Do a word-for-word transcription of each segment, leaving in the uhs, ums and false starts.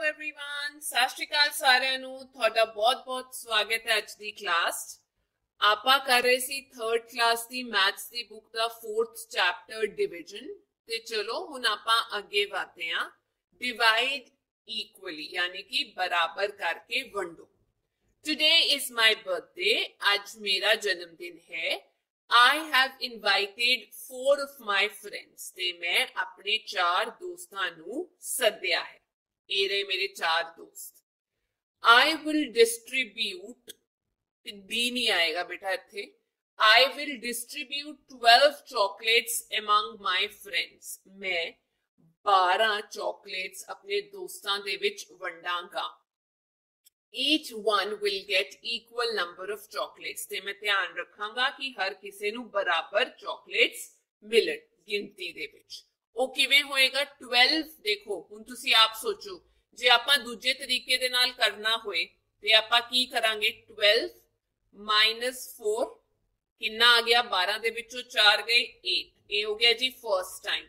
Everyone, सत श्री अकाल साਰਿਆਂ ਨੂੰ। ਤੁਹਾਡਾ ਬਹੁਤ-ਬਹੁਤ ਸਵਾਗਤ ਹੈ ਅੱਜ ਦੀ ਕਲਾਸ। ਆਪਾਂ ਕਰ ਰਹੇ ਸੀ थर्ड ਕਲਾਸ ਦੀ ਮੈਥਸ ਦੀ ਬੁੱਕ ਦਾ फोर्थ ਚੈਪਟਰ ਡਿਵੀਜ਼ਨ ਤੇ ਚਲੋ ਹੁਣ ਆਪਾਂ ਅੱਗੇ ਵਧਦੇ ਹਾਂ। ਡਿਵਾਈਡ ਇਕੁਅਲੀ यानी कि बराबर करके वंडो। टुडे इज माय बर्थडे, आज मेरा जन्मदिन है। I have invited four of my friends ਤੇ मैं अपने चार दोस्तां ਨੂੰ ਸੱਦਿਆ ਹੈ। ਇਹ ਰਹੇ ਮੇਰੇ ਚਾਰ ਦੋਸਤ। I will distribute, डी नहीं आएगा बेटा इत्थे। I will distribute twelve chocolates among my friends। मैं बारह chocolates अपने दोस्तां दे विच वंडांगा। Each one will get equal number of chocolates। ते मैं ध्यान रखांगा कि हर किसी नू बराबर chocolates मिलन गिनती दे विच। ਉਹ ਕਿਵੇਂ ਹੋਏਗਾ? ट्वेल्व देखो ਹੁਣ ਤੁਸੀਂ ਆਪ ਸੋਚੋ, ਜੇ ਆਪਾਂ ਦੂਜੇ ਤਰੀਕੇ ਦੇ ਨਾਲ ਕਰਨਾ ਹੋਏ ਤੇ ਆਪਾਂ ਕੀ ਕਰਾਂਗੇ? ट्वेल्व ਮਾਈਨਸ फोर ਕਿੰਨਾ ਆ ਗਿਆ? बारह ਦੇ ਵਿੱਚੋਂ चार ਗਏ एट। ਇਹ ਹੋ ਗਿਆ ਜੀ ਫਰਸਟ ਟਾਈਮ।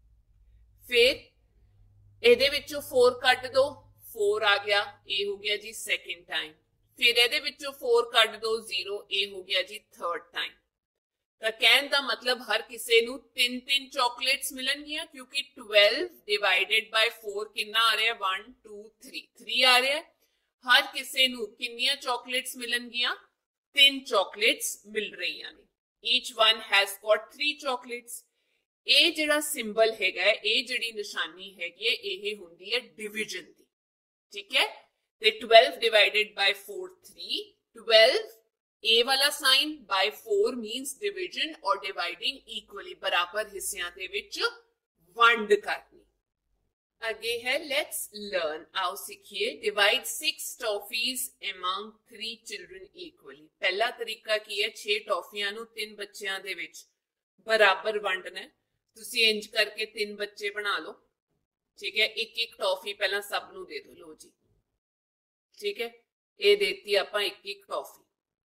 ਫਿਰ ਇਹਦੇ ਵਿੱਚੋਂ फोर ਕੱਟ ਦੋ, फोर आ गया। ਇਹ ਹੋ ਗਿਆ ਜੀ ਸੈਕਿੰਡ ਟਾਈਮ। ਫਿਰ ਇਹਦੇ ਵਿੱਚੋਂ फोर ਕੱਟ ਦੋ, जीरो। ਇਹ ਹੋ ਗਿਆ ਜੀ ਥਰਡ ਟਾਈਮ। ਤਾਂ ਕਹਿਣ ਦਾ ਮਤਲਬ ਹਰ ਕਿਸੇ ਨੂੰ ਤਿੰਨ ਤਿੰਨ ਚਾਕਲੇਟਸ ਮਿਲਣਗੀਆਂ, ਕਿਉਂਕਿ ट्वेल्व ਡਿਵਾਈਡਡ ਬਾਈ फोर ਕਿੰਨਾ ਆ ਰਿਹਾ? वन टू थ्री, थ्री ਆ ਰਿਹਾ। ਹਰ ਕਿਸੇ ਨੂੰ ਕਿੰਨੀਆਂ ਚਾਕਲੇਟਸ ਮਿਲਣਗੀਆਂ? ਤਿੰਨ ਚਾਕਲੇਟਸ ਮਿਲ ਰਹੀਆਂ ਨੇ। Each one has got three chocolates. ਇਹ ਜਿਹੜਾ ਸਿੰਬਲ ਹੈਗਾ, ਇਹ ਜਿਹੜੀ ਨਿਸ਼ਾਨੀ ਹੈਗੀ ਹੈ, ਇਹ ਹੁੰਦੀ ਹੈ ਡਿਵੀਜ਼ਨ ਦੀ। ठीक है, तो twelve divided by four three. Twelve ए वाला sign by four means division और डिवाइडिंग इक्वली, बराबर हिस्सियां दे विच वंड करनी। आगे है लेट्स लर्न। आओ सीखिए। Divide six toffees among three children equally. पहला तरीका की है, छे टॉफियां नु तीन बच्चों दे विच बराबर वंडना है। तुसी इंज करके तीन बच्चे बना लो। ठीक है, एक एक टॉफी पहला सब नू दे दो। लो जी, ठीक है, ये देती आपां एक एक टॉफी।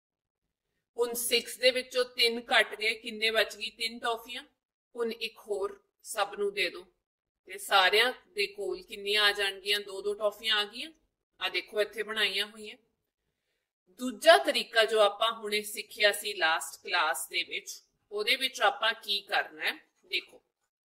हुण सिक्स दे विचों तीन घट गए, किन्ने बच गई? तीन टॉफियां। हुण एक होर सब नू दे दो ते सारियां दे कोल किन्नियां आ जाणगियां? दो दो टॉफियां आ गईयां। आ देखो इत्थे बनाईयां होईयां। दूजा तरीका जो आपां हुणे सिੱਖਿਆ सी लास्ट क्लास दे विच, ओदे विच आपां की करना है? देखो,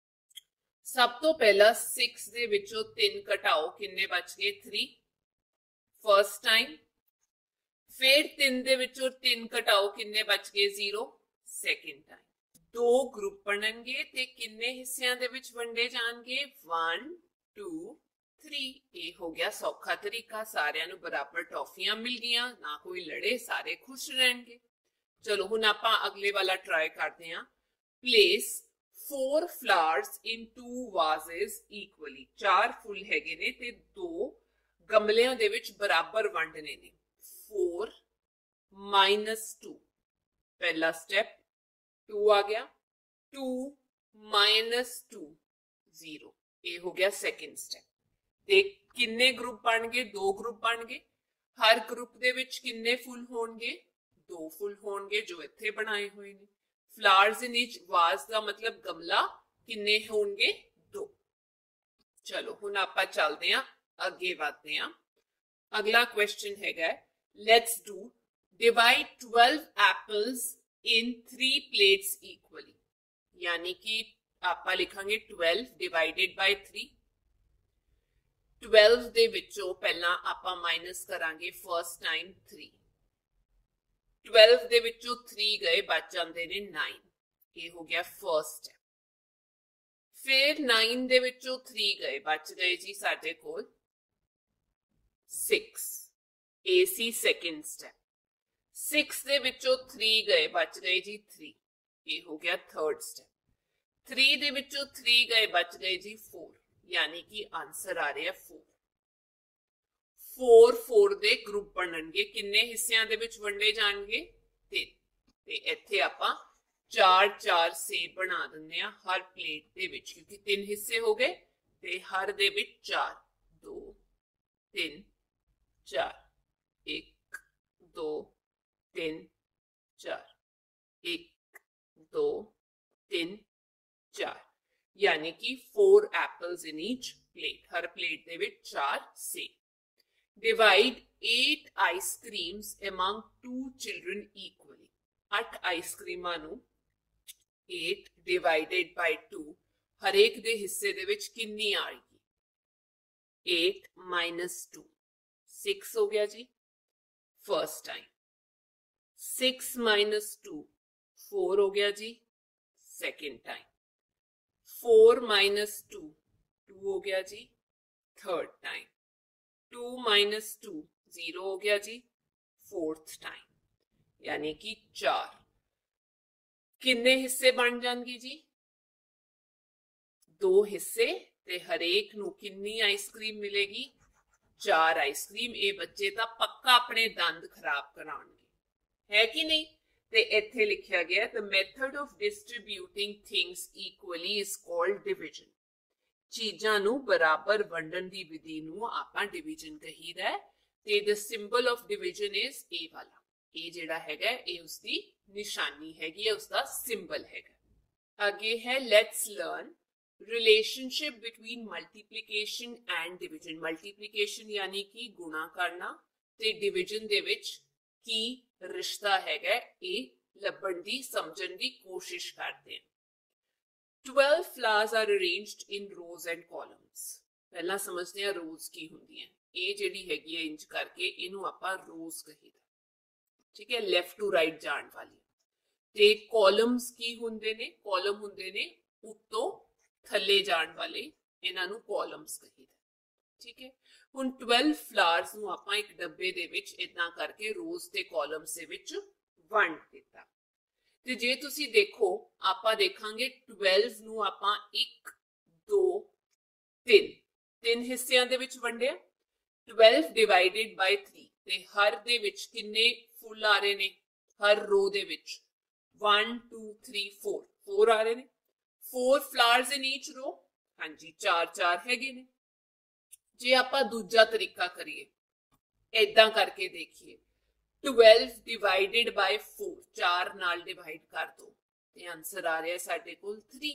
सब तो पहला सिक्स दे विचों तीन घटाओ, किन्ने बच गए? Three first time. फिर तीन दे विचों तीन घटाओ, किन्ने बच गए? Zero second time. दो ग्रुप बनणगे ते किन्ने हिस्सियां दे विच वंडे जाणगे? One two three. ये हो गया सौखा तरीका। सारियां नू बराबर टॉफियां मिल गईयां, ना कोई लड़े, सारे खुश रहणगे। चलो हुण आपां अगले वाला ट्राई करदे हां। Place four flowers in two vases equally. चार फुल हैगे ने ते दो गमलियां दे विच बराबर वंडने ने। फोर माइनस टू, पहला स्टेप। टू आ गया। Two minus two, zero. ये हो गया सेकंड स्टेप। ते किन्ने ग्रुप बन गए? दो ग्रुप बन गए। हर ग्रुप दे विच किन्ने फुल होणगे? दो फुल होणगे, जो इत्थे बनाए हुए ने। फ्लावर्स इन ईच वाज का मतलब गमला, किन्ने होंगे? दो। चलो हुण आपां चलदे हां, अगे वधदे हां। अगला क्वेश्चन हैगा, let's do divide twelve apples in three plates equally. यानी कि आपां लिखांगे twelve divided by three. Twelve दे विचों पहला आपां माइनस करांगे फर्स्ट टाइम थ्री। ट्वेल्व दे विचों थ्री गए, बच जाते ने नाइन। ये हो गया फर्स्ट स्टेप। फिर नाइन दे विचों थ्री गए, बच गए जी साडे कोल सिक्स। ए सी सेकंड स्टेप। सिक्स दे विचों थ्री गए, बच गए जी थ्री। ये हो गया थर्ड स्टेप। थ्री दे विचों थ्री गए, बच गए जी फोर। यानी कि आंसर आ रहा है फोर। फोर फोर दे ग्रुप बनणगे, किन्ने हिस्सियां दे विच वंडे जाणगे? तीन। ते इत्थे आपां चार चार सेब बना दिंदे आ हर प्लेट दे विच, क्योंकि तीन हिस्से हो गए ते हर दे विच चार। दो तीन चार, एक दो तीन चार, एक दो तीन चार। यानी कि four apples in each plate, हर प्लेट दे विच चार से। Divide eight ice creams among two children equally, अठ आइसक्रीमां नू एट डिवाइडेड बाय टू हरेक दे हिस्से दे विच किन्नी आएगी, एट माइनस टू, सिक्स हो गया जी first time. Six minus two four हो गया जी second time. Four minus two two हो गया जी third time. Two minus two zero हो गया जी फोर्थ टाइम, यानी कि चार। किन्ने हिस्से बन जाएंगे जी, दो हिस्से ते हरेक नू किन्नी आइसक्रीम मिलेगी, चार आइसक्रीम। ये बच्चे तां पक्का अपने दंद खराब कराउणगे, है कि नहीं। ते इत्थे लिखिया गया the method of distributing things equally is called division. चीजां नू बराबर वंडन दी विधि नू आपां डिविजन कहीदा है। ते the symbol of division is a वाला, ए जिहड़ा हैगा ए उसदी निशानी हैगी है, उसदा सिंबल हैगा। आगे है let's learn relationship between multiplication and division. Multiplication यानी कि गुणा करना ते डिविजन दे विच की रिश्ता हैगा ए लभण दी समझण दी कोशिश करते हैं। Twelve flowers are arranged in rows and columns. पहला समझते हैं रोज की हुंदी है। ए जिहड़ी हैगी है इंज करके इनू आपां रोज कहीदा, ठीक है, लेफ्ट टू राइट जाण वाली। ते कॉलम्स की हुंदे ने, कॉलम हुंदे ने उत्तों थले जाण वाले, इन्हां नू कॉलम्स कहीदा, ठीक है। हुण ट्वेल्व फ्लावर्स नू आपां एक डब्बे दे विच इदां करके रोज ते कॉलम्स दे विच वंड दिता। ते जे तुसी देखो आपां देखांगे ट्वेल्व नू आपां एक दो तीन तीन हिस्सियां दे विच वंडिया। ट्वेल्व डिवाइडेड बाय थ्री ते हर दे विच किन्ने फुल आ रहे ने, हर रो दे विच one two three four four आ रहे ने। Four flowers in each row, हाँ जी चार चार हैगे ने। जे आपां दूजा तरीका करिए, ऐदां करके देखिए, ट्वेल्व डिवाइडेड बाय फोर, चार नाल डिवाइड कर दो ते आंसर आ रहा है साडे कोल थ्री।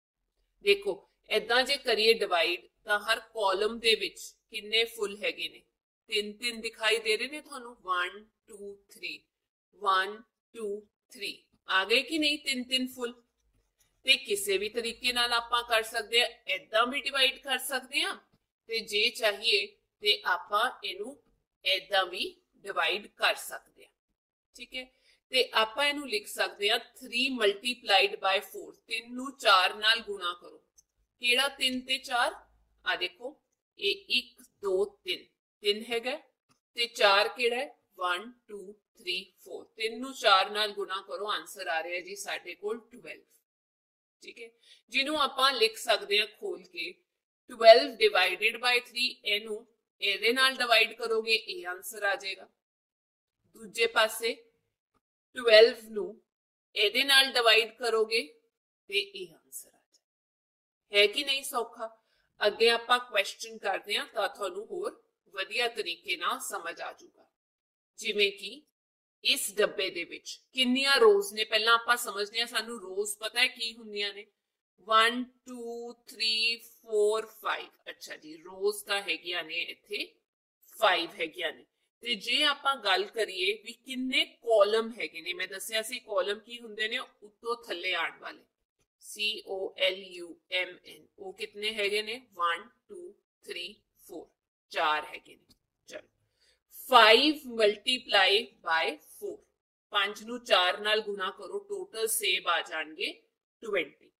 देखो ऐदां जे करिए डिवाइड तां हर कॉलम दे विच किन्ने फुल हैगे ने, तीन तीन दिखाई दे रहे ने थानू, one two three, one two three आ गए कि नहीं तीन तीन फुल। ते किसी भी तरीके नाल आपां कर सकते हैं, ऐदां भी डिवाइड कर सकते हैं ते जे चाहिए ते आपां इनू ऐदां भी डिवाइड कर सकते हैं, ठीक है। ते आपां इनू लिख सकते हैं थ्री मल्टीप्लाइड बाय फोर, तीन नू चार नाल गुणा करो। केड़ा तीन ते चार, आ देखो ये एक दो तीन, तीन हैगा ते चार केड़ा है वन टू थ्री फोर, तीन नू चार नाल गुणा करो, आंसर आ रहा है जी साडे कोल ट्वेल्व, ठीक है। जिन्हों आपां लिख सकते हैं खोल के ट्वेल्व डिवाइडेड बाय थ्री, एनू एदे नाल डिवाइड करोगे ए आंसर आ जाएगा। दूजे पासे ट्वेल्व नू एदे नाल डिवाइड करोगे ते ए आंसर आ जाए, है कि नहीं सौखा। अगे आपां क्वेश्चन करते हैं तां तुहानू होर वधिया तरीके नाल समझ आ जाऊगा। जिवें कि इस डब्बे दे विच किन्नियां रोज ने, पहला आपां समझदे हां, सानू रोज पता है की हुंदियां ने, one two three four five. अच्छा जी रोज तां हैगियां ने इत्थे फाइव हैगियां ने। ते जे आपां गल करिए भी किन्ने कॉलम हैगे ने, मैं दस्सिया सी कॉलम की हुंदे ने उत्तों थल्ले आण वाले, C O L U M N, वो कितने हैगे ने वन टू थ्री फोर, चार हैगे ने। चलो फाइव मल्टीप्लाई बाय फोर, पांच नू चार नाल गुणा करो, टोटल सेब आ जाएंगे ट्वेंटी।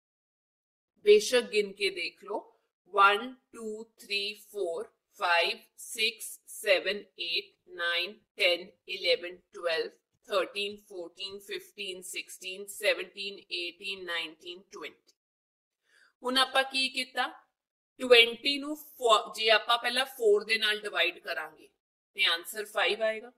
बेशक गिन के देख लो, one two three four five six seven eight nine ten eleven twelve thirteen fourteen fifteen sixteen seventeen eighteen nineteen twenty. हुण आपां की कीता, ट्वेंटी नू जे आपां पहला फोर दे नाल डिवाइड करांगे ते आंसर फाइव आएगा।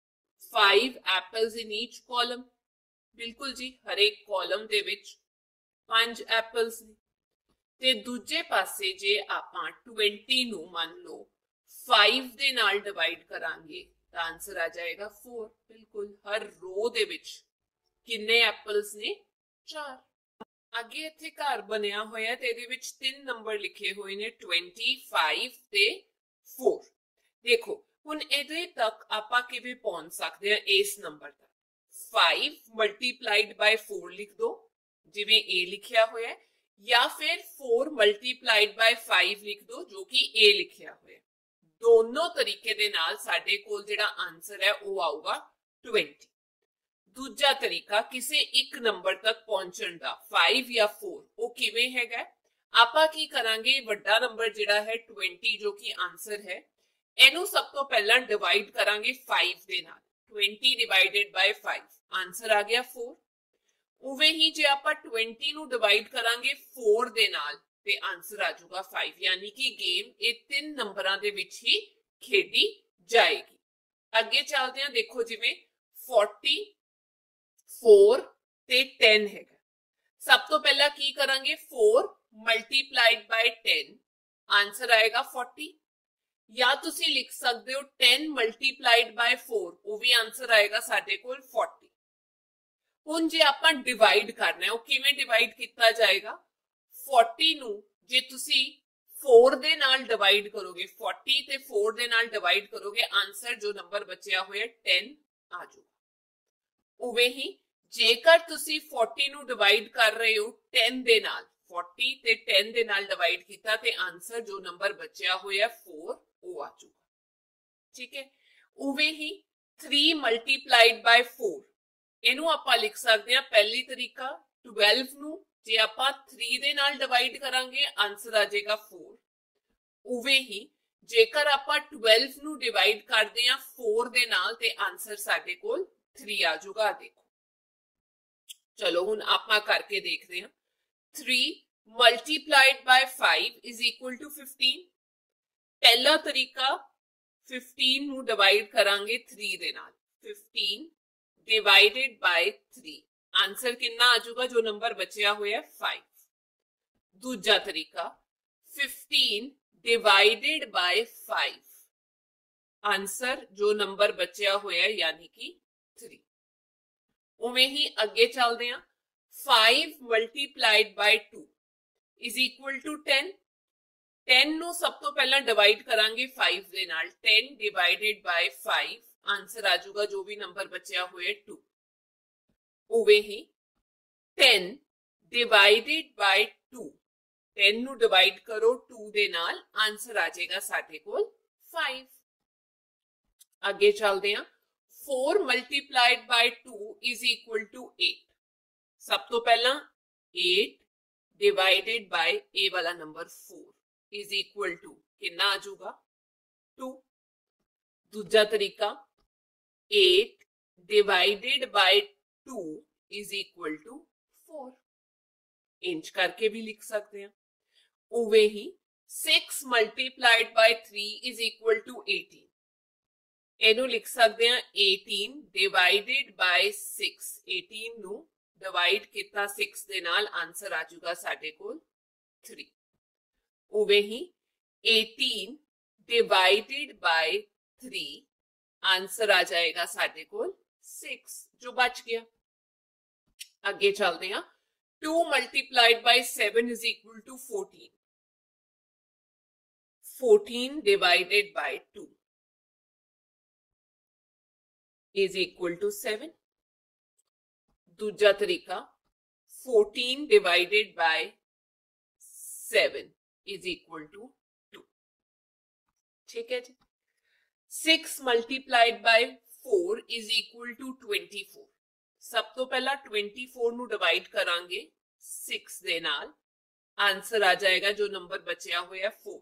Five apples in each column, बिल्कुल जी हर एक कॉलम दे विच पांच एप्पल्स ने। ते दूजे पासे जे आपां ट्वेंटी नू मान लो फाइव दे नाल डिवाइड करांगे तां आंसर आ जाएगा फोर। बिल्कुल हर रो दे विच किन्ने एप्पल्स ने, चार। ਅੱਗੇ ਇੱਥੇ ਘਰ ਬਣਿਆ ਹੋਇਆ ਤੇ ਇਹਦੇ ਵਿੱਚ ਤਿੰਨ ਨੰਬਰ ਲਿਖੇ ਹੋਏ ਨੇ ਪੱਚੀ ਤੇ ਚਾਰ। ਦੇਖੋ ਹੁਣ ਇਹਦੇ ਤੱਕ ਆਪਾਂ ਕਿਵੇਂ ਪਹੁੰਚ ਸਕਦੇ ਹਾਂ ਇਸ ਨੰਬਰ ਤੱਕ। five ਮਲਟੀਪਲਾਈਡ ਬਾਈ four ਲਿਖ ਦੋ ਜਿਵੇਂ a ਲਿਖਿਆ ਹੋਇਆ ਹੈ, ਜਾਂ ਫਿਰ four ਮਲਟੀਪਲਾਈਡ ਬਾਈ five ਲਿਖ ਦੋ ਜੋ ਕਿ a ਲਿਖਿਆ ਹੋਇਆ। ਦੋਨੋਂ ਤਰੀਕੇ ਦੇ ਨਾਲ ਸਾਡੇ ਕੋਲ ਜਿਹੜਾ ਆਨਸਰ ਹੈ ਉਹ ਆਊਗਾ twenty। ਦੂਜਾ ਤਰੀਕਾ ਕਿਸੇ ਇੱਕ ਨੰਬਰ ਤੱਕ ਪਹੁੰਚਣ ਦਾ five ਜਾਂ four, ਉਹ ਕਿਵੇਂ ਹੈਗਾ? ਆਪਾਂ ਕੀ ਕਰਾਂਗੇ, ਵੱਡਾ ਨੰਬਰ ਜਿਹੜਾ ਹੈ twenty ਜੋ ਕਿ ਆਨਸਰ ਹੈ, ਇਹਨੂੰ ਸਭ ਤੋਂ ਪਹਿਲਾਂ ਡਿਵਾਈਡ ਕਰਾਂਗੇ five ਦੇ ਨਾਲ। twenty divided by five, answer ਆ ਗਿਆ four। ਉਵੇਂ ਹੀ ਜੇ ਆਪਾਂ twenty ਨੂੰ ਡਿਵਾਈਡ ਕਰਾਂਗੇ four ਦੇ ਨਾਲ ਤੇ ਆਨਸਰ ਆ ਜਾਊਗਾ five। ਯਾਨੀ ਕਿ ਗੇਮ ਇਹ ਤਿੰਨ ਨੰਬਰਾਂ ਦੇ ਵਿੱਚ ਹੀ ਖੇਡੀ ਜਾਏਗੀ। ਅੱਗੇ ਚੱਲਦੇ ਹਾਂ। ਦੇਖੋ ਜਿਵੇਂ forty, four ਤੇ ten ਹੈਗਾ। ਸਭ ਤੋਂ ਪਹਿਲਾਂ ਕੀ ਕਰਾਂਗੇ, four multiplied by ten, answer ਆਏਗਾ forty। ਜਾਂ ਤੁਸੀਂ ਲਿਖ ਸਕਦੇ ਹੋ ten ਮਲਟੀਪਲਾਈਡ ਬਾਈ four, ਉਹ ਵੀ ਆਨਸਰ ਆਏਗਾ ਸਾਡੇ ਕੋਲ forty। ਹੁਣ ਜੇ ਆਪਾਂ ਡਿਵਾਈਡ ਕਰਨਾ ਹੈ, ਉਹ ਕਿਵੇਂ ਡਿਵਾਈਡ ਕੀਤਾ ਜਾਏਗਾ? forty ਨੂੰ ਜੇ ਤੁਸੀਂ four ਦੇ ਨਾਲ ਡਿਵਾਈਡ ਕਰੋਗੇ, forty ਤੇ four ਦੇ ਨਾਲ ਡਿਵਾਈਡ ਕਰੋਗੇ, ਆਨਸਰ ਜੋ ਨੰਬਰ ਬਚਿਆ ਹੋਇਆ ten ਆ ਜਾਊਗਾ। ਉਵੇਂ ਹੀ ਜੇਕਰ ਤੁਸੀਂ forty ਨੂੰ ਡਿਵਾਈਡ ਕਰ ਰਹੇ ਹੋ ten ਦੇ ਨਾਲ, forty ਤੇ ten ਦੇ ਨਾਲ ਡਿਵਾਈਡ ਕੀਤਾ ਤੇ ਆਨਸਰ ਜੋ ਨੰਬਰ ਬਚਿਆ ਹੋਇਆ four ਉਹ ਆ ਜਾਊਗਾ। ਠੀਕ ਹੈ। ਉਵੇਂ ਹੀ three ਮਲਟੀਪਲਾਈਡ ਬਾਈ four, ਇਹਨੂੰ ਆਪਾਂ ਲਿਖ ਸਕਦੇ ਹਾਂ ਪਹਿਲੀ ਤਰੀਕਾ, twelve ਨੂੰ ਜੇ ਆਪਾਂ three ਦੇ ਨਾਲ ਡਿਵਾਈਡ ਕਰਾਂਗੇ ਆਨਸਰ ਆ ਜਾਏਗਾ four। ਉਵੇਂ ਹੀ ਜੇਕਰ ਆਪਾਂ twelve ਨੂੰ ਡਿਵਾਈਡ ਕਰਦੇ ਹਾਂ four ਦੇ ਨਾਲ ਤੇ ਆਨਸਰ ਸਾਡੇ ਕੋਲ three ਆ ਜਾਊਗਾ। ਦੇਖੋ ਚਲੋ ਹੁਣ ਆਪਾਂ ਕਰਕੇ ਦੇਖਦੇ ਹਾਂ। three ਮਲਟੀਪਲਾਈਡ by five is equal to fifteen। ਪਹਿਲਾ ਤਰੀਕਾ fifteen ਨੂੰ ਡਿਵਾਈਡ ਕਰਾਂਗੇ three ਦੇ ਨਾਲ, fifteen divided by three, answer ਕਿੰਨਾ ਆ ਜਾਊਗਾ ਜੋ ਨੰਬਰ ਬਚਿਆ ਹੋਇਆ five। ਦੂਜਾ ਤਰੀਕਾ fifteen divided by five, answer ਜੋ ਨੰਬਰ ਬਚਿਆ ਹੋਇਆ ਯਾਨੀ ਕਿ three। ਉਵੇਂ ਹੀ ਅੱਗੇ ਚੱਲਦੇ ਹਾਂ। five multiplied by two is equal to ten। ten ਨੂੰ ਸਭ ਤੋਂ ਪਹਿਲਾਂ ਡਿਵਾਈਡ ਕਰਾਂਗੇ five ਦੇ ਨਾਲ, ten divided by five, answer ਆ ਜਾਊਗਾ ਜੋ ਵੀ ਨੰਬਰ ਬਚਿਆ ਹੋਇਆ two। ਉਵੇਂ ਹੀ ten divided by two, ten ਨੂੰ ਡਿਵਾਈਡ ਕਰੋ two ਦੇ ਨਾਲ, ਆਨਸਰ ਆ ਜਾਏਗਾ ਸਾਡੇ ਕੋਲ five। ਅੱਗੇ ਚੱਲਦੇ ਹਾਂ। four multiplied by two is equal to eight। ਸਭ ਤੋਂ ਪਹਿਲਾਂ eight divided by a ਵਾਲਾ number four is equal to ਕਿੰਨਾ ਆ ਜਾਊਗਾ two। ਦੂਜਾ ਤਰੀਕਾ eight divided by two is equal to four, ਇੰਚ ਕਰਕੇ ਵੀ ਲਿਖ ਸਕਦੇ ਹਾਂ। ਉਵੇਂ ਹੀ six multiplied by three is equal to eighteen। ਇਹਨੂੰ ਲਿਖ ਸਕਦੇ ਹਾਂ eighteen divided by six, eighteen ਨੂੰ ਡਿਵਾਈਡ ਕੀਤਾ six ਦੇ ਨਾਲ, ਆਨਸਰ ਆ ਜਾਊਗਾ ਸਾਡੇ ਕੋਲ three। ਉਵੇਂ ਹੀ eighteen divided by three, answer ਆ ਜਾਏਗਾ ਸਾਡੇ ਕੋਲ six ਜੋ ਬਚ ਗਿਆ। ਅੱਗੇ ਚੱਲਦੇ ਹਾਂ। two multiplied by seven is equal to fourteen। fourteen divided by two is equal to seven। दूजा तरीका fourteen divided by seven is equal to two। ठीक है जी। six multiplied by four is equal to twenty-four। सब तो पहला twenty-four ਨੂੰ divide ਕਰਾਂਗੇ six ਦੇ ਨਾਲ, ਆਨਸਰ ਆ ਜਾਏਗਾ ਜੋ ਨੰਬਰ ਬਚਿਆ ਹੋਇਆ four।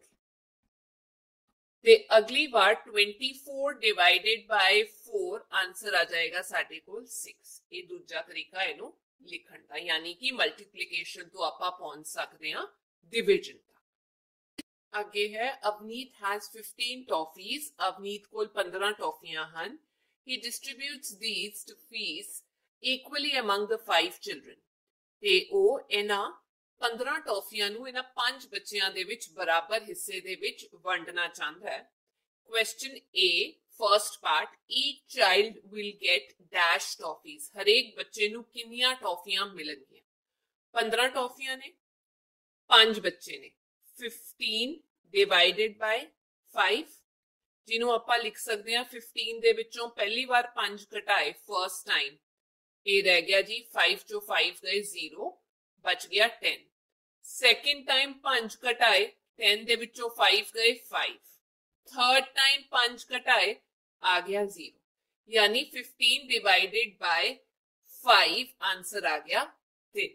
ਤੇ ਅਗਲੀ ਵਾਰ twenty-four divided by four, answer ਆ ਜਾਏਗਾ ਸਾਡੇ ਕੋਲ six। ਇਹ ਦੂਜਾ ਤਰੀਕਾ ਇਹਨੂੰ ਲਿਖਣ ਦਾ, ਯਾਨੀ ਕਿ ਮਲਟੀਪਲੀਕੇਸ਼ਨ ਤੋਂ ਆਪਾਂ ਪਹੁੰਚ ਸਕਦੇ ਹਾਂ ਡਿਵੀਜ਼ਨ ਤੱਕ। ਅੱਗੇ ਹੈ Avneet has fifteen toffees। Avneet ਕੋਲ ਪੰਦਰਾਂ ਟੌਫੀਆਂ ਹਨ। he distributes these to fees equally among the five children। ਤੇ ਉਹ ਇਹਨਾਂ ਪੰਦਰਾਂ ਟੌਫੀਆਂ ਨੂੰ ਇਹਨਾਂ ਪੰਜ ਬੱਚਿਆਂ ਦੇ ਵਿੱਚ ਬਰਾਬਰ ਹਿੱਸੇ ਦੇ ਵਿੱਚ ਵੰਡਣਾ ਚਾਹੁੰਦਾ ਹੈ। Question A, first part, each child will get dash toffees। ਹਰੇਕ ਬੱਚੇ ਨੂੰ ਕਿੰਨੀਆਂ ਟੌਫੀਆਂ ਮਿਲਣਗੀਆਂ? पंद्रह टॉफियां ने, पांच बच्चे ने, फिफ्टीन डिवाइडेड बाय फाइव, जिन्हों आपां लिख सकते हैं फिफ्टीन दे विचों पहली बार पांच घटाए फर्स्ट टाइम, ये रह गया जी फाइव चो फाइव गए जीरो, बच गया टेन। सेकेंड टाइम पांच घटाए, टेन दे विचों फाइव गए फाइव, थर्ड टाइम पांच घटाए आ गया जीरो, यानी fifteen divided by five answer आ गया तीन।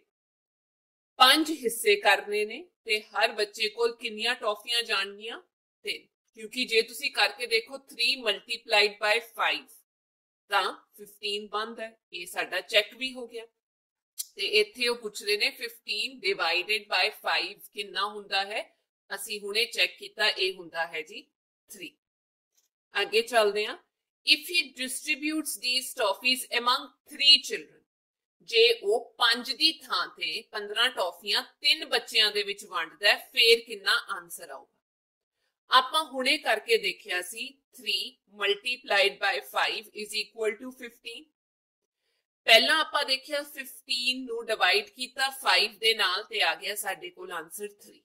पांच हिस्से करने ने ते हर बच्चे को किन्नियां टॉफियां जाणगियां तीन, क्योंकि जे तुसी करके देखो थ्री मल्टीप्लाइड बाय फाइव तां फिफ्टीन बनदा है, ये साडा चेक भी हो गया। ते इत्थे वो पुछ रहे ने फिफ्टीन डिवाइडेड बाय फाइव किन्ना हुंदा है, असी हुणे चेक किया, ये हुंदा है जी थ्री। आगे चलते हैं। If he distributes these toffees among three children, जे वो पांच दी थां ते पंद्रह टॉफियां तीन बच्चियां दे विच वंडदा है, फिर किन्ना आंसर आऊगा। आपां हुणे करके देखिया सी three multiplied by five is equal to fifteen. पहला आपां देखिया फिफ्टीन नू डिवाइड कीता फाइव दे नाल ते आ गया साडे कोल आंसर थ्री।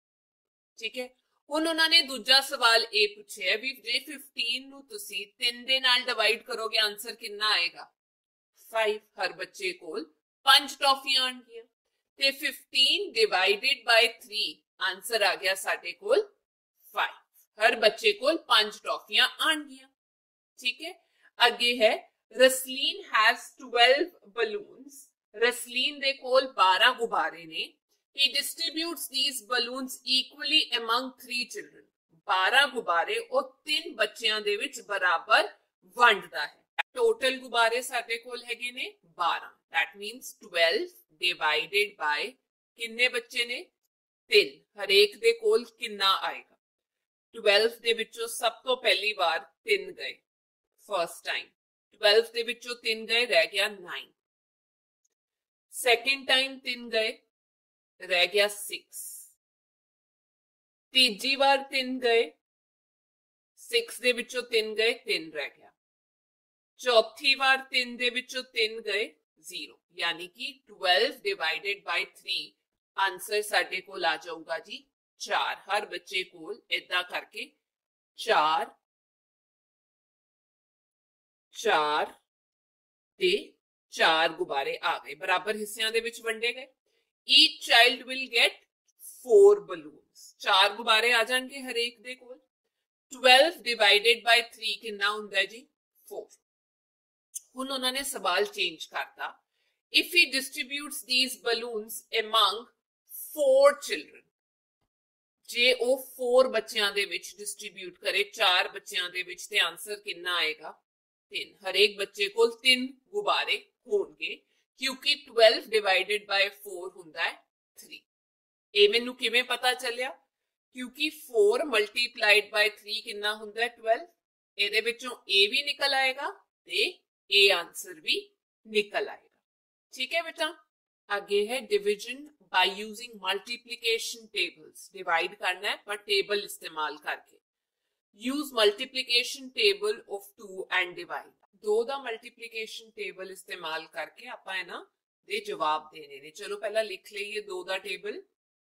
ठीक है, हुण उन्होंने दूजा सवाल ए पूछे भी जे फिफ्टीन नू तुसी तीन दे नाल डिवाइड करोगे आंसर कितना आएगा फाइव। हर बच्चे कोल पांच टॉफियां आणगियां ते fifteen divided by three answer आ गया साडे कोल फाइव। हर बच्चे कोल पांच टॉफियां आणगियां। ठीक है, आगे है Rasleen has twelve balloons. Rasleen दे कोल बारह गुब्बारे ने। He distributes these balloons equally among three children. बारह गुब्बारे और तीन बच्चियां दे विच बराबर वंडदा है। टोटल गुब्बारे साडे कोल हैगे ने बारह, that means twelve divided by किन्ने बच्चे ने तीन, हर एक दे कोल किन्ना आएगा। ट्वेल्व दे विचों सब तो पहली बार तीन गए फर्स्ट टाइम, ट्वेल्व दे विचों तीन गए रह गया नाइन। सेकेंड टाइम तीन गए रह गया सिक्स। तीजी बार तीन गए, सिक्स दे विचों तीन गए तीन रह गया। चौथी बार तीन दे विचों तीन गए जीरो, यानी कि twelve divided by three answer साडे कोल आ जाऊगा जी चार। हर बच्चे कोल इदा करके चार चार ते चार गुब्बारे आ गए, बराबर हिस्सियां दे विच वंडे गए। Each child will get four balloons. चार गुब्बारे आ जाएंगे हर एक दे कोल। ट्वेल्व डिवाइडेड बाय थ्री कितना हुंदा है जी फोर। हुण उन्होंने सवाल चेंज करता। If he distributes these balloons among four children, जे ओ फोर बच्चियां दे विच डिस्ट्रीब्यूट करे चार बच्चियां दे विच, ते आंसर कितना आएगा तीन। हर एक बच्चे कोल तीन गुब्बारे होंगे, क्योंकि ट्वेल्व डिवाइडेड बाय फोर हुंदा है थ्री। ए मैनू किवें पता चलिया, क्योंकि फोर मल्टीप्लाइड बाय थ्री कितना हुंदा है ट्वेल्व। एदे विचों ए भी निकल आएगा ते ए आंसर भी निकल आएगा। ठीक है बेटा, आगे है division by using multiplication tables. Divide करना है पर टेबल इस्तेमाल करके। Use multiplication table of two and divide. दो दा मल्टीप्लिकेशन टेबल इस्तेमाल करके आपां है ना दे जवाब देने ने। चलो पहला लिख लीए दो दा table.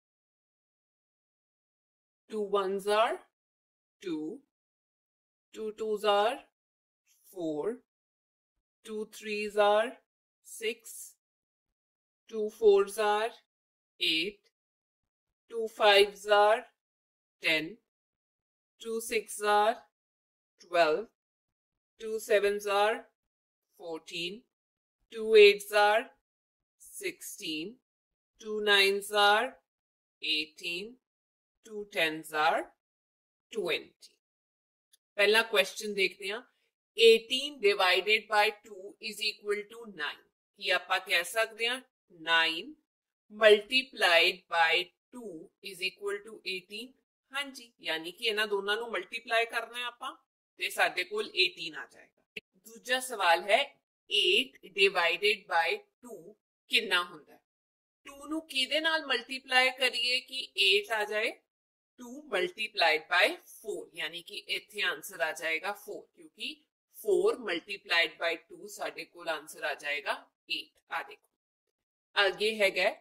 Two ones are two, two twos are four, two threes are six, two fours are eight, two fives are ten, two six are twelve, two sevens are fourteen, two eights are sixteen, two nines are eighteen, two tens are twenty. पहला question देखते हैं। eighteen divided by two is equal to nine। कि आपां कह सकते हैं nine multiplied by two is equal to eighteen। हाँ जी, यानी कि इन्हां दोनों नू मल्टीप्लाई करना है आपां ते साडे कोल eighteen आ जाएगा। दूजा सवाल है eight डिवाइडेड बाय टू कितना हुंदा है। टू नू किदे नाल मल्टीप्लाई करिए कि eight आ जाए। टू मल्टीप्लाइड बाय फोर, यानी कि इत्थे आंसर आ जाएगा फोर, क्योंकि फोर मल्टीप्लाइड बाय टू साडे कोल आंसर आ जाएगा eight। आ देखो आगे हैगा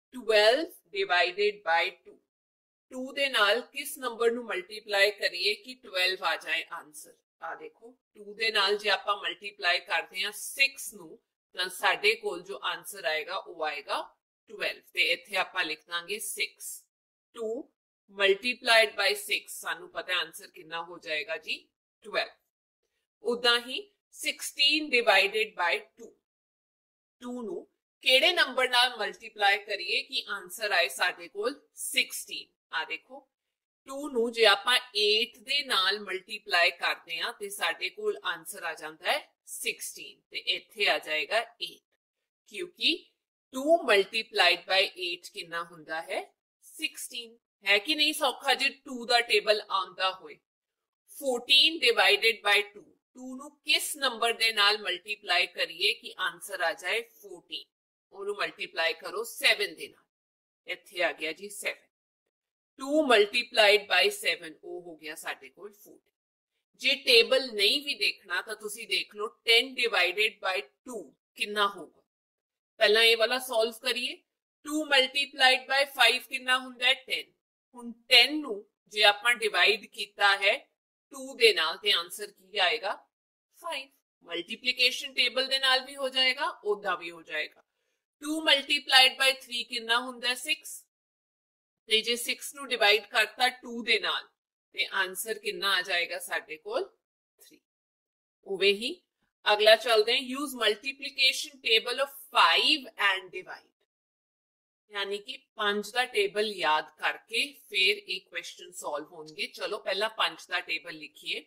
twelve divided by two two दे नाल किस नंबर नू मल्टीप्लाई करिए कि twelve आ जाए आंसर। आ देखो टू दे नाल जे आपां मल्टीप्लाई करते हैं सिक्स नू तां साडे कोल जो आंसर आएगा वो आएगा twelve ते इत्थे आपां लिख दांगे six. Two multiplied by six सानू पता है आंसर कितना हो जाएगा जी twelve। उदा ही sixteen divided by two two नू केड़े नंबर नाल मल्टीप्लाई करिए कि आंसर आए साडे कोल sixteen। आ देखो टू नू जे आपां eight दे नाल मल्टीप्लाई करते हैं ते साडे कोल आंसर आ जाता है sixteen ते इत्थे आ जाएगा eight क्योंकि टू मल्टीप्लाइड बाय eight कितना हुंदा है sixteen। है कि नहीं सौखा जे टू दा टेबल आंदा होए। fourteen divided by two two नू किस नंबर दे नाल मल्टीप्लाई करिए कि आंसर आ जाए fourteen। ओनू मल्टीप्लाई करो seven दे नाल इत्थे आ गया जी seven। Two multiplied by seven ओ हो गया साडे कोल fourteen। जे टेबल नहीं भी देखना तो तुसी देख लो ten डिवाइडेड बाय टू कितना होगा। पहला ये वाला सॉल्व करिए। टू मल्टीप्लाइड बाय फाइव कितना हुंदा है ten। हुन ten नू जे आपां डिवाइड कीता है टू दे नाल ते आंसर की आएगा five। मल्टीप्लिकेशन टेबल दे नाल भी हो जाएगा ओदा भी हो जाएगा। टू मल्टीप्लाइड बाय थ्री कितना हुंदा है six ते जे six नू डिवाइड करता टू दे नाल ते आंसर कितना आ जाएगा साडे कोल three। उवे ही अगला चलते हैं use multiplication table of five and divide यानी कि पांच दा टेबल याद करके फिर एक क्वेश्चन सॉल्व होंगे। चलो पहला पांच दा टेबल लिखिए।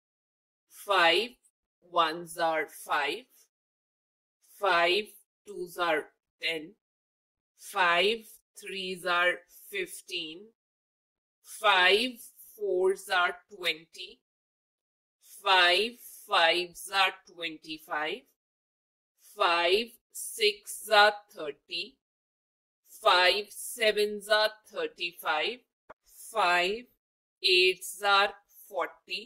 five ones are five, five twos are ten, five threes are fifteen, five fours are twenty, five fives are twenty-five, five six are thirty, five sevens are thirty-five, five eights are forty,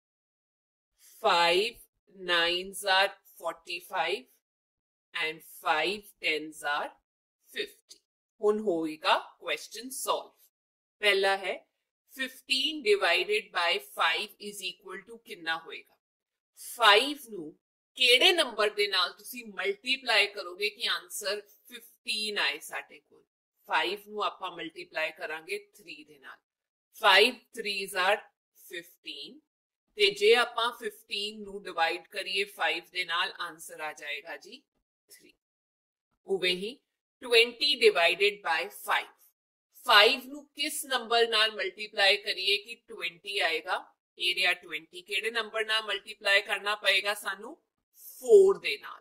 five nines are forty-five and five tens are fifty। हुन होएगा question solve. पहला है fifteen divided by five is equal to कितना होएगा। five नू केड़े number दे नाल तुसी मल्टीप्लाई करोगे कि आंसर fifteen आए साडे कोल। five नू आपां मल्टीप्लाई करांगे three दे नाल। five threes are fifteen ते जे आपां fifteen नू डिवाइड करिए five दे नाल आंसर आ जाएगा जी three। उवे ही twenty divided by five five नू किस नंबर नाल मल्टीप्लाई करिए कि twenty आएगा। एरिया twenty केड़े नंबर नाल मल्टीप्लाई करना पएगा सानू four दे नाल।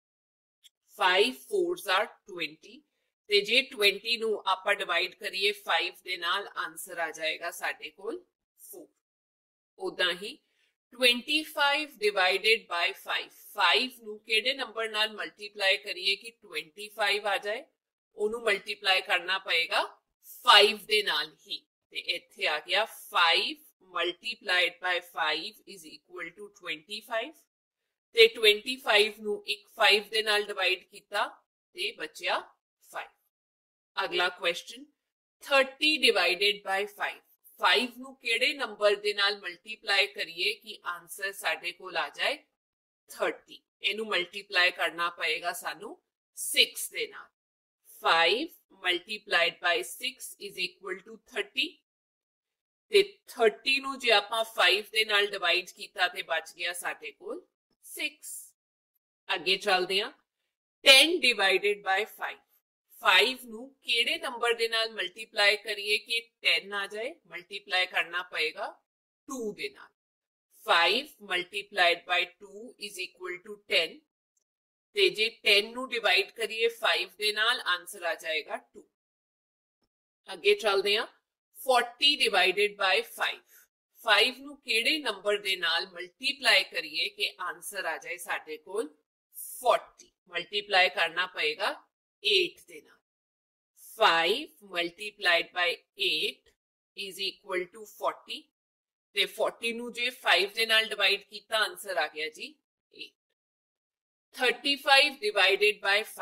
five fours are twenty ते जे twenty नू आपां डिवाइड करिए five दे नाल आंसर आ जाएगा साडे कोल four। उदा ही twenty-five divided by five five नू केड़े नंबर नाल मल्टीप्लाई करिए कि twenty-five आ जाए। ओनू मल्टीप्लाई करना पएगा five दे नाल ही ते इत्थे आ गया five multiplied by five is equal to twenty-five ते twenty-five नू एक five दे नाल डिवाइड कीता ते बचिया five। अगला question thirty divided by five five नू केड़े नंबर दे नाल मल्टीप्लाई करिए कि आंसर साडे कोल आ जाए thirty। इनू मल्टीप्लाई करना पएगा सानू six दे नाल। five multiplied by six is equal to thirty ते thirty नू जे आपां five दे नाल डिवाइड कीता ते बच गया साडे कोल six। अगे चलदे हां ten divided by five five नू केड़े नंबर दे नाल मल्टीप्लाई करिए कि ten आ जाए। मल्टीप्लाई करना पएगा two दे नाल। five multiplied by two is equal to ten ते जे ten नू डिवाइड करिए five दे नाल आंसर आ जाएगा two। अगे चलदे हां forty divided by five five नू केड़े नंबर दे नाल मल्टीप्लाई करिए कि आंसर आ जाए साडे कोल forty। मल्टीप्लाई करना पएगा eight दे नाल। five multiplied by eight is equal to forty ते forty नू जे five दे नाल डिवाइड कीता आंसर आ गया जी eight। thirty-five divided by five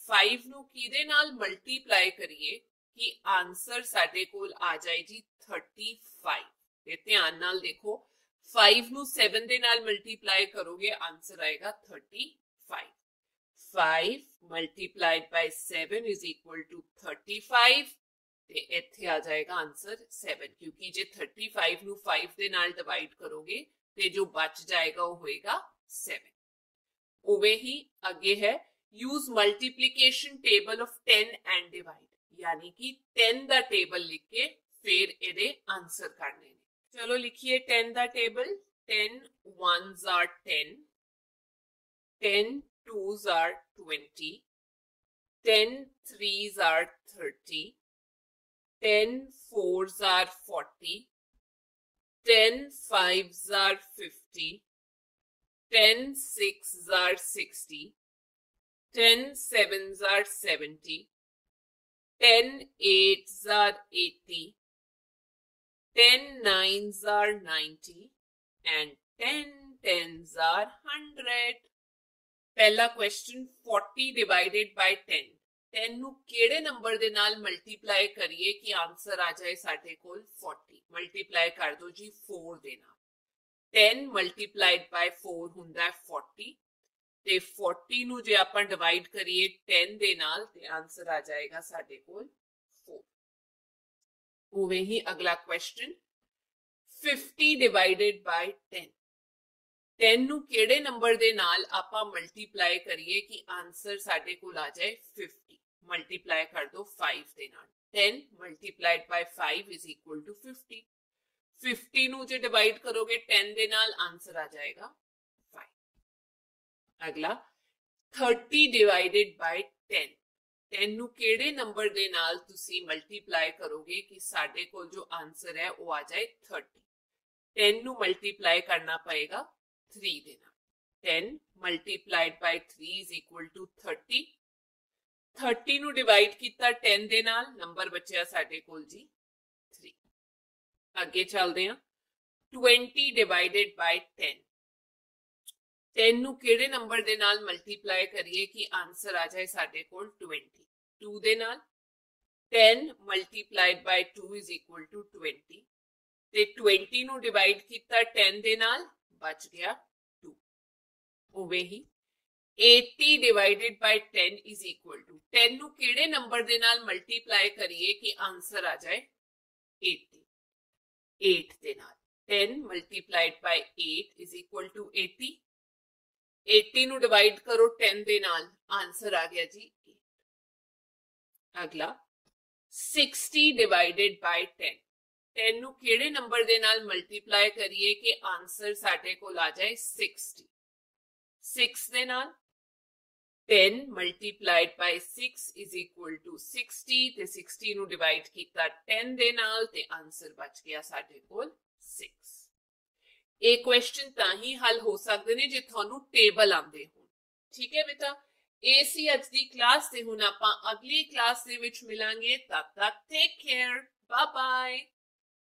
five नू किदे नाल मल्टीप्लाई करिए कि आंसर साडे कोल आ जाए जी थर्टी फाइव। ते ध्यान नाल देखो, फाइव नू सेवन दे नाल मल्टीप्लाई करोगे आंसर आएगा thirty five. Five multiplied by seven is equal to thirty five. ते इत्थे आ जाएगा आंसर सेवन, क्योंकि जे थर्टी फाइव नू फाइव दे नाल डिवाइड करोगे ते जो बच जाएगा वो होएगा सेवन। उवे ही आगे है use multiplication table of ten and divide, यानी कि टेन दा टेबल लिख के फिर एदे आंसर करने ने। चलो लिखिए टेन दा table. Ten ones are ten, ten twos are twenty, ten threes are thirty, ten fours are forty, ten fives are fifty, ten sixes are sixty, ten sevens are seventy, ten eights are eighty, ten nines are ninety, and ten tens are one hundred. पहला question forty divided by ten. Ten नू केड़े number दे नाल multiply करिए कि answer आ जाए साडे कोल forty. Multiply कर दो जी फोर दे नाल। टेन मल्टीप्लाइड बाय फोर हुंदा है फोर्टी, ते फोर्टी नू जे आपां डिवाइड करिए टेन दे नाल ते आंसर आ जाएगा साडे कोल फोर। उवे ही अगला question fifty divided by ten. Ten नू केड़े नंबर दे नाल आपां मल्टीप्लाई करिए कि आंसर साडे कोल आ जाए फिफ्टी। मल्टीप्लाई कर दो फाइव दे नाल। Ten multiplied by five is equal to fifty. Fifty नू जे डिवाइड करोगे टेन दे नाल आंसर आ जाएगा फाइव। अगला thirty divided by ten. Ten नू केड़े नंबर दे नाल तुसी मल्टीप्लाई करोगे कि साडे कोल जो आंसर है वो आ जाए थर्टी। टेन नू मल्टीप्लाई करना पड़ेगा थ्री देना। Ten multiplied by three is equal to thirty. Thirty नू डिवाइड किया टेन दे नाल, नंबर बचिया साडे कोल जी थ्री। अगे चलते हैं twenty divided by ten. Ten नू केड़े नंबर दे नाल मल्टीप्लाई करिए कि आंसर आ जाए साडे कोल ट्वेंटी। टू दे नाल। Ten multiplied by two is equal to twenty. ते ट्वेंटी नू डिवाइड किया टेन दे नाल, बच गया टू। उवे ही eighty divided by ten is equal to. Ten नू केड़े नंबर दे नाल मल्टीप्लाई करिए कि आंसर आ जाए एटी। एट दे नाल। Ten multiplied by eight is equal to eighty. Eighty नू डिवाइड करो टेन दे नाल, आंसर आ गया जी एट। अगला sixty divided by ten. Ten नू केड़े नंबर दे नाल मल्टीप्लाई करिए कि आंसर साडे कोल आ जाए सिक्सटी। सिक्स दे नाल। Ten multiplied by six is equal to sixty, ते सिक्सटी नू डिवाइड किया टेन दे नाल ते आंसर बच गया साडे कोल सिक्स। ये क्वेश्चन ताही हल हो सकते ने जे थानू टेबल आंदे होण। ठीक है बेटा, ए सी अज दी क्लास ते हुण आपां अगली क्लास दे विच मिलांगे। तब तक टेक केयर, बाय बाय।